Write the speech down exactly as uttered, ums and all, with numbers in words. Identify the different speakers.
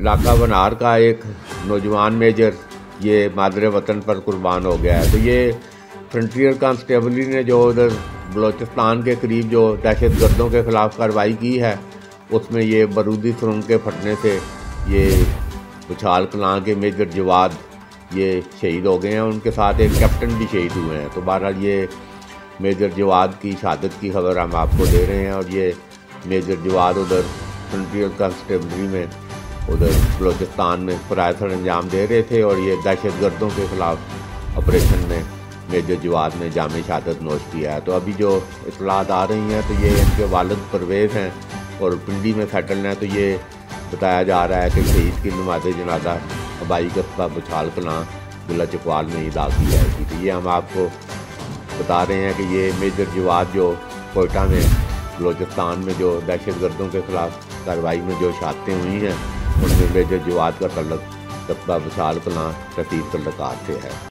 Speaker 1: इलाका बनार का एक नौजवान मेजर ये मादरे वतन पर कुर्बान हो गया है। तो ये फ्रंटियर कांस्टेबली ने जो उधर बलूचिस्तान के करीब जो दहशत गर्दों के ख़िलाफ़ कार्रवाई की है, उसमें ये बारूदी सुरंग के फटने से ये बुछाल कलां के मेजर जवाद ये शहीद हो गए हैं। उनके साथ एक कैप्टन भी शहीद हुए हैं। तो बहरहाल ये मेजर जवाद की शहादत की खबर हम आपको दे रहे हैं। और ये मेजर जवाद उधर फ्रंटियर कांस्टेबली में उधर बलूचिस्तान में फ़राइज़ अंजाम दे रहे थे और ये दहशत गर्दों के ख़िलाफ़ ऑपरेशन में मेजर जवाद ने जामे शहादत नोश किया है। तो अभी जो इत्तलात आ रही हैं तो ये इनके वालिद परवेज़ हैं और पिंडी में सेटल हैं। तो ये बताया जा रहा है कि शहीद की नमाज़ जनाजा हवाई कस्बा बुछाल कलां जिला चकवाल में अदा की जाएगी। तो ये हम आपको बता रहे हैं कि ये मेजर जवाद जो कोयटा में बलूचिस्तान में जो दहशत गर्दों के ख़िलाफ़ कार्रवाई में जो शहादतें हुई हैं, उनमें मेजर जवाद का तल्लुक़ कस्बा बुछाल कलां तहसील तल्लुकात से है।